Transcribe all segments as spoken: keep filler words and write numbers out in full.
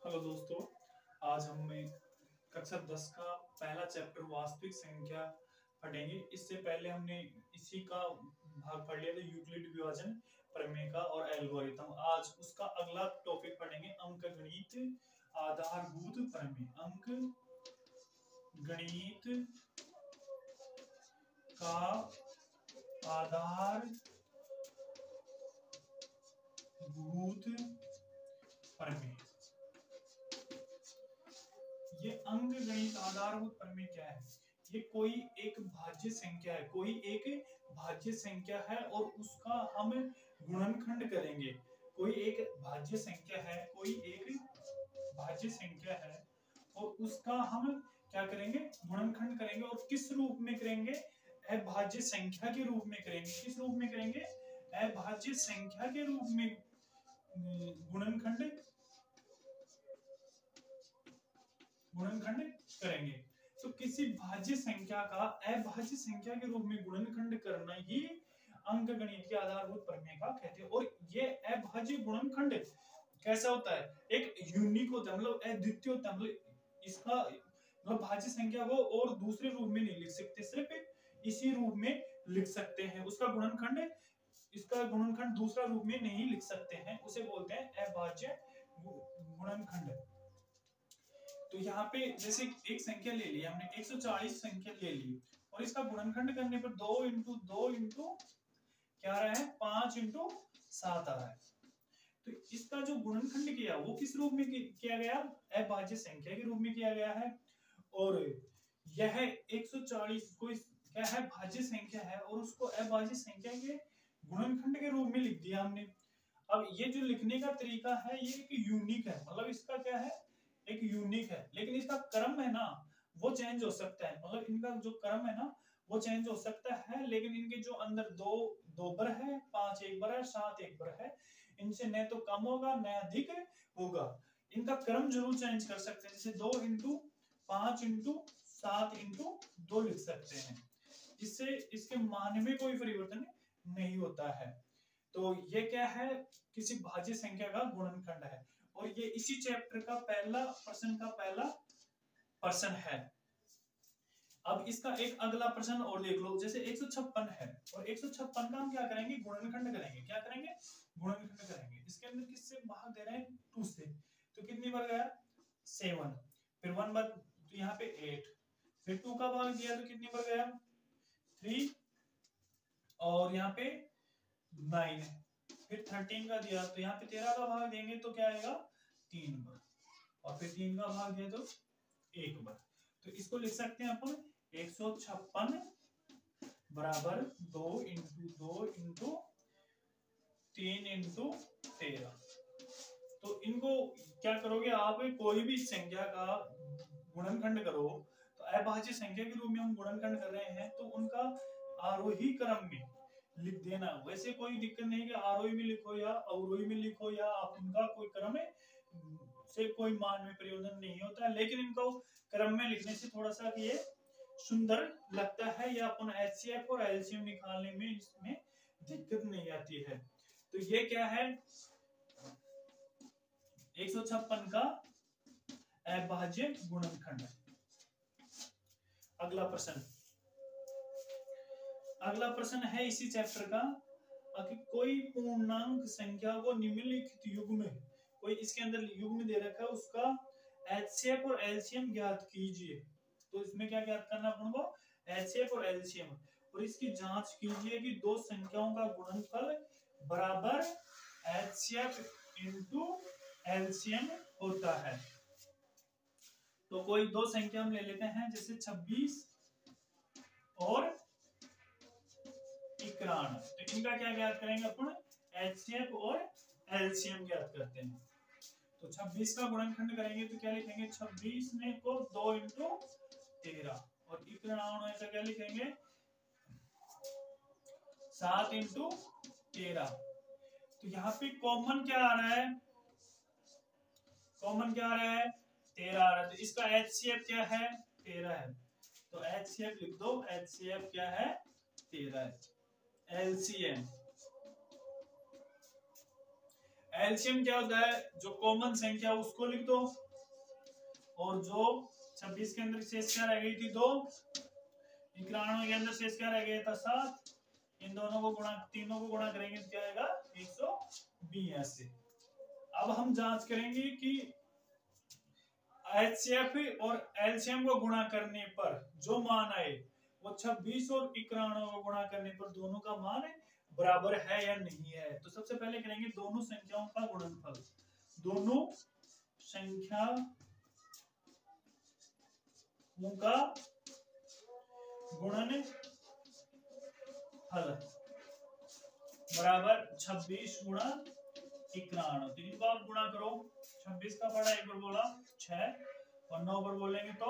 Hello दोस्तों, आज हम कक्षा दस का पहला चैप्टर वास्तविक संख्या पढ़ेंगे। इससे पहले हमने इसी का भाग पढ़ लिया था, यूक्लिड विभाजन प्रमेय का और एल्गोरिथम। आज उसका अगला टॉपिक पढ़ेंगे, अंकगणित आधारभूत प्रमेय। अंक गणित का आधारभूत प्रमेय। ये अंक गणित आधारभूत प्रमेय क्या है? ये कोई एक भाज्य संख्या है, कोई एक भाज्य संख्या है और उसका हम गुणनखंड करेंगे। कोई एक भाज्य संख्या है, कोई एक भाज्य संख्या है और उसका हम क्या करेंगे? गुणनखंड करेंगे। और किस रूप में करेंगे? अभाज्य संख्या के रूप में करेंगे। किस रूप में करेंगे? अभाज्य संख्या के रूप में गुणनखंड गुणनखंड करेंगे। तो किसी भाज्य संख्या का अभाज्य संख्या के रूप में गुणनखंड करना ही अंकगणित के आधारभूत प्रमेय का कहते हैं। और ये अभाज्य गुणनखंड कैसा होता है? एक यूनिक होता है, मतलब अद्वितीय होता है। मतलब इसका मतलब भाज्य संख्या को और दूसरे रूप में नहीं लिख सकते, सिर्फ इसी रूप में लिख सकते हैं। उसका गुणनखंड इसका गुणनखंड दूसरा रूप में नहीं लिख सकते हैं, उसे बोलते हैं अभाज्य गुणनखंड। तो यहाँ पे जैसे एक संख्या ले ली हमने, एक सौ चालीस संख्या ले ली और इसका गुणनखंड करने पर दो इंटू दो इंटू क्या आ रहा है? पांच इंटू सात आ रहा है। तो इसका जो गुणनखंड किया वो किस रूप में किया गया? अभाज्य संख्या के रूप में किया गया है। और यह एक सौ चालीस कोई क्या है? भाज्य संख्या है और उसको अभाज्य संख्या के गुणनखंड के रूप में लिख दिया हमने। अब ये जो लिखने का तरीका है ये एक यूनिक है, मतलब इसका क्या है? एक यूनिक है, लेकिन इसका क्रम है ना वो चेंज हो सकता है। मतलब इनका जो क्रम है ना वो चेंज हो सकता है, लेकिन इनके जो अंदर दो दो बर है, पांच एक बर है, सात एक बर है, इनसे न तो कम होगा न अधिक होगा। इनका क्रम जरूर चेंज कर सकते हैं, जैसे दो इंटू पांच इंटू सात इंटू दो लिख सकते हैं, जिससे इसके मान में कोई परिवर्तन नहीं होता है। तो ये क्या है? किसी भाज्य संख्या का गुणनखंड है। और ये इसी चैप्टर का पहला प्रश्न का पहला प्रश्न है। अब इसका एक अगला प्रश्न और देख लो, जैसे एक सौ छप्पन है और एक सौ छप्पन का हम क्या करेंगे? गुणनखंड करेंगे। क्या करेंगे? गुणनखंड करेंगे। इसके अंदर किससे भाग दे रहे हैं? टू से। तो कितनी बार गया? सेवन। फिर वन बार तो यहाँ पे एट, फिर टू का भाग दिया तो कितनी बार गया? थ्री, और यहाँ पे नाइन, फिर थर्टीन का दिया तो यहाँ पे तेरह का भाग देंगे तो क्या आएगा? तीन बार, और फिर तीन का भाग दिया तो एक बार। तो इसको लिख सकते हैं अपन एक सौ छप्पन बराबर दो इंटू दो इंटू तीन इंटू तेरह। तो इनको क्या करोगे आप? कोई भी संख्या का गुणनखंड करो तो अभाज्य संख्या के रूप में हम गुणनखंड कर रहे हैं तो उनका आरोही क्रम में लिख देना। वैसे कोई दिक्कत नहीं कि आरोही में लिखो या अवरोही में लिखो, या आप उनका कोई क्रम से कोई मान में परिवर्तन नहीं होता है, लेकिन इनको क्रम में लिखने से थोड़ा सा ये सुंदर लगता है, या अपन एचसीएफ और एलसीएम निकालने में इसमें दिक्कत नहीं आती है। तो ये क्या है? एक सौ छप्पन का अभाज्य गुणनखंड। अगला प्रश्न अगला प्रश्न है इसी चैप्टर का कि कोई पूर्णांक संख्या को निम्नलिखित युग्म, कोई इसके अंदर युग्म दे रखा है, उसका एचसीएफ और एलसीएम ज्ञात कीजिए। तो इसमें क्या ज्ञात करना अपन को? एचसीएफ और एलसीएम। और इसकी जांच कीजिए कि दो संख्याओं का गुणनफल बराबर एचसीएफ इनटू एलसीएम होता है। तो कोई दो संख्या हम ले लेते हैं, जैसे छब्बीस और इक्यावन। तो इनका क्या ज्ञात करेंगे अपन? एचसीएफ और एलसीएम ज्ञात करते हैं। तो छब्बीस का गुणनखंड करेंगे तो क्या लिखेंगे? छब्बीस में को दो इंटू तेरह, और इक्यावन का क्या लिखेंगे? सात इंटू तेरह। तो यहाँ पे कॉमन क्या आ रहा है? कॉमन क्या आ रहा है? तेरह आ रहा है। तो इसका एचसीएफ क्या है? तेरह है। तो एचसीएफ लिख दो। एचसीएफ क्या है? तेरह है। एलसीएम एलसीएम क्या होता है, जो कॉमन संख्या उसको लिख दो, और जो छब्बीस के अंदर शेष क्या रह गई थी दो, इक्यानवे के अंदर शेष क्या रह गया था सात, इन दोनों को गुणा, तीनों को गुणा करेंगे तो क्या आएगा एक सौ बयासी। अब हम जांच करेंगे कि एचसीएफ और एलसीएम को गुणा करने पर जो मान आए वो छब्बीस और इक्यानवे को गुणा करने पर दोनों का मान बराबर है या नहीं है। तो सबसे पहले करेंगे दोनों संख्याओं का गुणनफल, दोनों संख्या का गुणनफल बराबर छब्बीस गुणा इक्यानवे। तो इनको आप गुणा करो, छब्बीस का पड़ा एक बार बोला छह और नौ पर बोलेंगे तो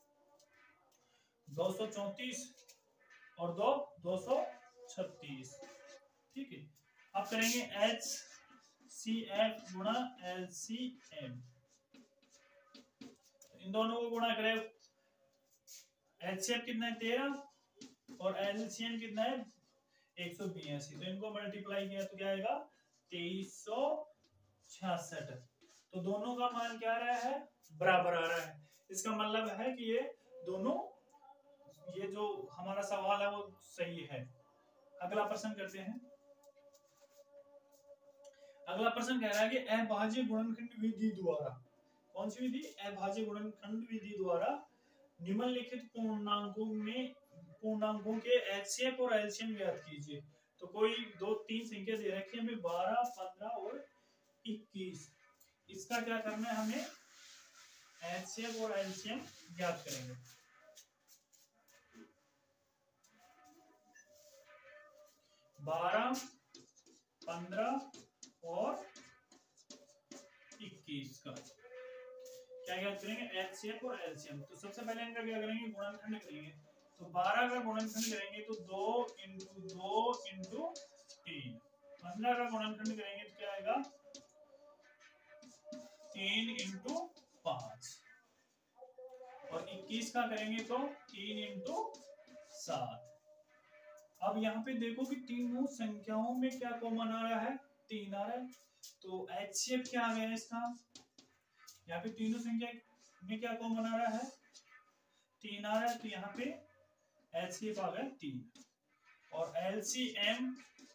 दो सौ चौतीस और दो दो सौ छत्तीस। ठीक है, अब करेंगे एच सी एफ गुणा एल सी एम। इन दोनों को गुणा करें, एच सी एफ कितना है तेरह और एल सी एम कितना है एक सौ बयासी। तो इनको मल्टीप्लाई किया तो क्या आएगा तेईस सौ छियासठ। तो दोनों का मान क्या आ रहा है बराबर आ रहा है। इसका मतलब है कि ये दोनों, ये जो हमारा सवाल है वो सही है। अगला प्रश्न करते हैं। अगला प्रश्न कह रहा है कि अभाज्य गुणनखंड विधि द्वारा, कौन सी विधि, अभाज्य गुणनखंड विधि द्वारा निम्नलिखित पूर्णांकों में पूर्णांकों के एचसीएफ और एलसीएम ज्ञात कीजिए। तो कोई दो तीन संख्या दे रखी है हमें, बारह, पंद्रह और इक्कीस। इसका क्या करना है, हमें एचसीएफ और एलसीएम ज्ञात करेंगे। बारह, पंद्रह और इक्कीस का क्या ज्ञात करेंगे, एचसीएफ और एलसीएम। तो सबसे पहले इनका क्या करेंगे, गुणनखंड करेंगे। तो बारह का गुणनखंड करेंगे तो दो इंटू दो इंटू तीन। पंद्रह का गुणनखंड करेंगे तो क्या आएगा तीन इंटू पांच। और इक्कीस का करेंगे तो तीन इंटू सात। अब यहाँ पे देखो कि तीनों संख्याओं में क्या कॉमन आ रहा है, तीन आ रहा है। तो एचसीएफ क्या आ गया इसका, यहाँ पे तीनों संख्या में क्या कॉमन आ रहा है, तीन आ रहा है। तो यहाँ पे एचसीएफ आ गया तीन। और एलसीएम,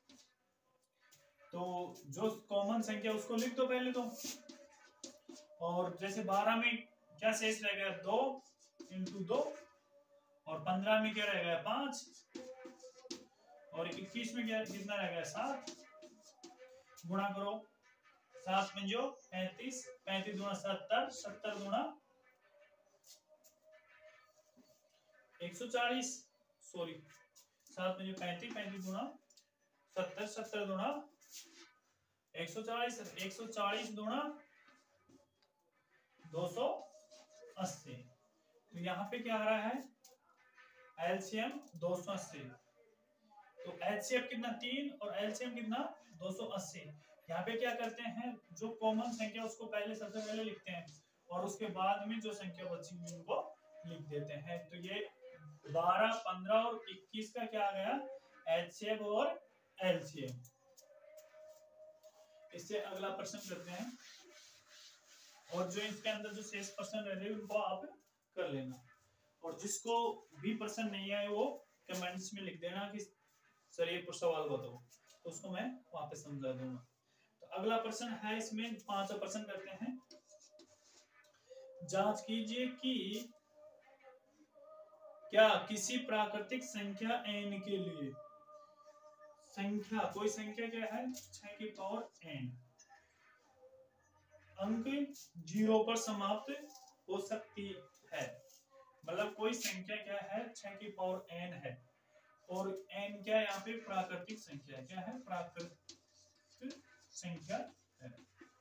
तो जो कॉमन संख्या उसको लिख दो पहले तो। और जैसे बारह में क्या शेष रह गया दो इंटू दो, और पंद्रह में क्या रह गया पांच, और इक्कीस में क्या कितना रह गया सात। गुणा करो, सात में जो पैंतीस, पैंतीस गुणा सत्तर, सत्तर गुणा एक सौ चालीस, सॉरी सात में जो पैंतीस, पैंतीस गुणा सत्तर, सत्तर गुणा एक सौ चालीस, एक सौ चालीस गुणा दो सौ अस्सी। तो यहाँ पे क्या आ रहा है एलसीएम दो सौ अस्सी। तो एचसीएफ कितना तीन और एलसीएम कितना दो सौ अस्सी। यहाँ पे क्या करते हैं, जो कॉमन संख्या उसको पहले सबसे पहले लिखते हैं और उसके बाद में जो संख्या बची उनको लिख देते हैं। तो ये बारह, पंद्रह और इक्कीस का क्या आ गया एचसीएफ और एलसीएम। इससे अगला प्रश्न करते हैं, और जो इसके अंदर जो शेष प्रश्न रह रहे हैं उनको आप कर लेना। और जिसको भी प्रश्न नहीं आए वो कमेंट्स में लिख देना कि सर ये सवाल बताओ, तो उसको मैं वहां पे समझा दूंगा। तो अगला प्रश्न है, इसमें पांचवा प्रश्न करते हैं। जांच कीजिए कि क्या किसी प्राकृतिक संख्या n के लिए संख्या, कोई संख्या क्या है छह की पावर n, अंक जीरो पर समाप्त हो सकती है। मतलब कोई संख्या क्या है छह की पावर n है, और n क्या यहाँ पे प्राकृतिक संख्या है, क्या है प्राकृतिक संख्या है।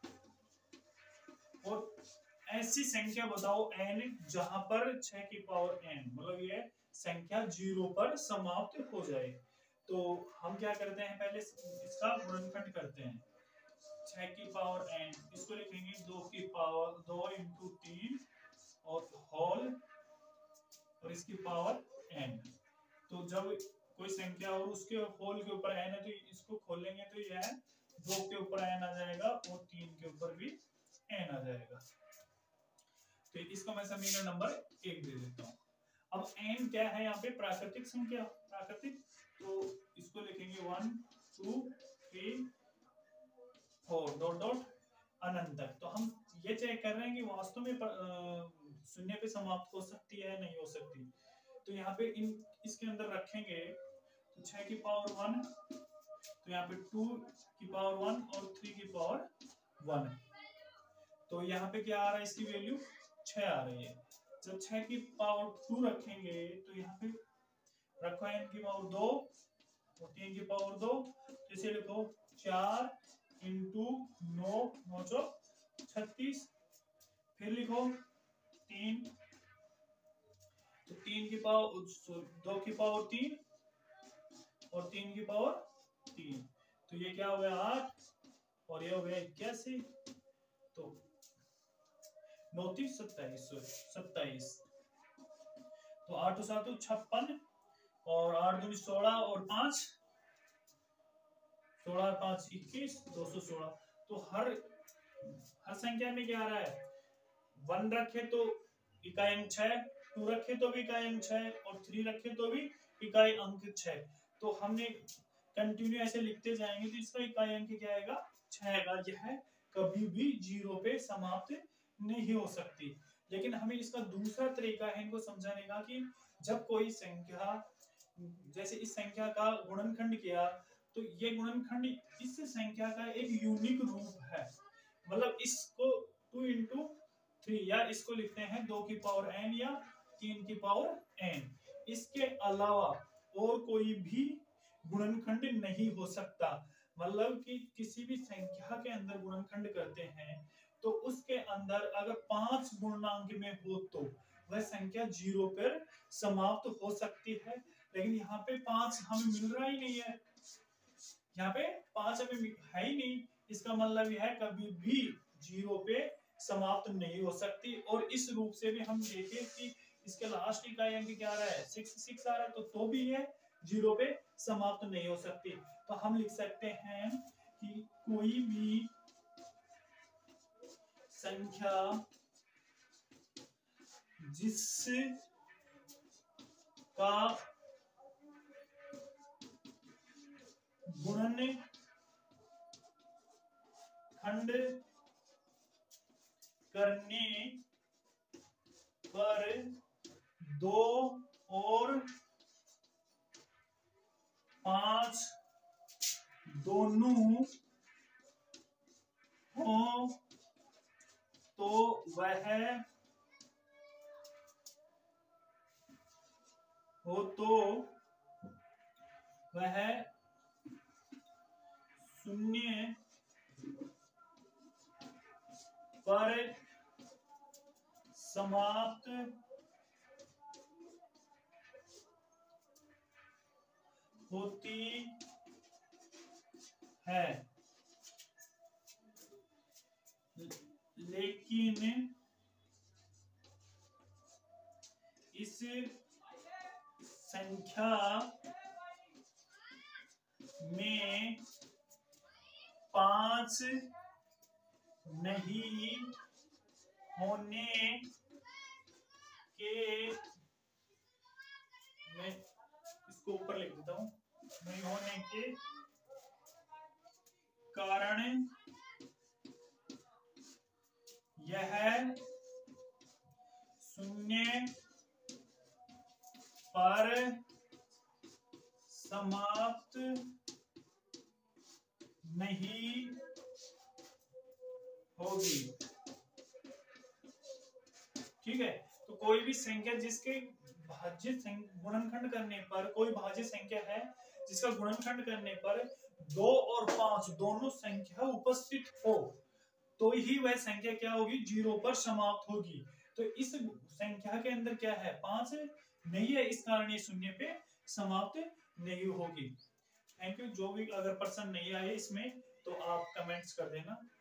और ऐसी संख्या बताओ n जहां पर छह की पावर n, मतलब ये संख्या जीरो पर समाप्त हो जाए। तो हम क्या करते हैं, पहले इसका गुणनखंड करते हैं। छह की पावर n, इसको लिखेंगे दो की पावर दो इंटू तीन और होल और इसकी पावर n। तो जब कोई संख्या और उसके होल के ऊपर n है तो इसको खोलेंगे तो यह है दो के ऊपर एन आ जाएगा और तीन के ऊपर भी एन आ जाएगा। तो इसको मैं समीकरण नंबर एक दे देता हूँ। अब एन क्या है यहाँ पे? प्राकृतिक संख्या, प्राकृतिक, तो इसको लिखेंगे one two three four dot dot अनंत तक। तो हम ये चेक कर रहे हैं कि वास्तव में शून्य पे समाप्त हो सकती है नहीं हो सकती। तो यहाँ पे इन इसके अंदर रखेंगे तो छह की पावर वन, तो यहाँ पे टू की पावर वन और थ्री की पावर वन। तो यहाँ पे क्या आ रहा है? इसकी वैल्यू छह आ रही है। जब छह की पावर टू रखेंगे तो यहाँ पे रखो एन की पावर दो और तीन की पावर दो, तो इसे लिखो चार इंटू नौ, नौ सौ छत्तीस। फिर लिखो तीन, तो तीन की पावर दो की पावर तीन और तीन की पावर तीन, तो ये क्या हो गया? आठ और ये हो गया इक्यासी। तो नौ तीस सत्ताईस, सत्ताईस। तो आठ सात छप्पन और आठ दूनी सोलह और पांच सोलह, पांच इक्कीस, दो सौ सोलह। तो हर हर संख्या में क्या आ रहा है? वन रखे तो इकाई अंक छह, टू रखे तो भी इकाई अंक छह और थ्री रखे तो भी इकाई अंक छह। तो हमने कंटिन्यू ऐसे लिखते जाएंगे तो इसका इकाई अंक क्या आएगा? छह आएगा। यह कभी भी जीरो पे समाप्त नहीं हो सकती। लेकिन हमें इसका दूसरा तरीका है इनको समझाने का कि जब कोई संख्या, जैसे इस संख्या का गुणनखंड किया तो ये गुणनखंड इस संख्या का एक यूनिक रूप है। मतलब इसको टू इंटू थ्री, या इसको लिखते हैं दो की पावर एन या तीन की पावर एन। इसके अलावा और कोई भी गुणनखंड नहीं हो सकता। मतलब कि किसी भी संख्या के अंदर गुणनखंड करते हैं तो उसके अंदर अगर पांच पूर्णांक में हो तो वह संख्या जीरो पर समाप्त हो सकती है। लेकिन यहाँ पे पांच हमें मिल रहा ही नहीं है, यहाँ पे पांच हमें है ही नहीं। इसका मतलब यह है कभी भी जीरो पे समाप्त नहीं हो सकती। और इस रूप से भी हम देखें कि इसके लास्ट इकाई अंक क्या आ रहा है? सिक्स सिक्स आ रहा है, तो, तो भी ये जीरो पे समाप्त नहीं हो सकती। तो हम लिख सकते हैं कि कोई भी संख्या जिस का गुणनखंड करने पर दो और पांच दोनों हो तो वह हो तो वह शून्य पर समाप्त होती है। लेकिन इस संख्या में पांच नहीं होने के, मैं इसको ऊपर लिख देता हूं, नहीं होने के कारण यह शून्य पर समाप्त नहीं होगी। ठीक है, तो कोई भी संख्या जिसके भाज्य गुणनखंड करने पर, कोई भाज्य संख्या है जिसका गुणनखंड करने पर दो और पांच दोनों संख्या उपस्थित हो तो ही वह संख्या क्या होगी? जीरो पर समाप्त होगी। तो इस संख्या के अंदर क्या है? पांच नहीं है, इस कारण ये शून्य पे समाप्त नहीं होगी। Thank you. जो भी अगर पर्सन नहीं आए इसमें तो आप कमेंट्स कर देना।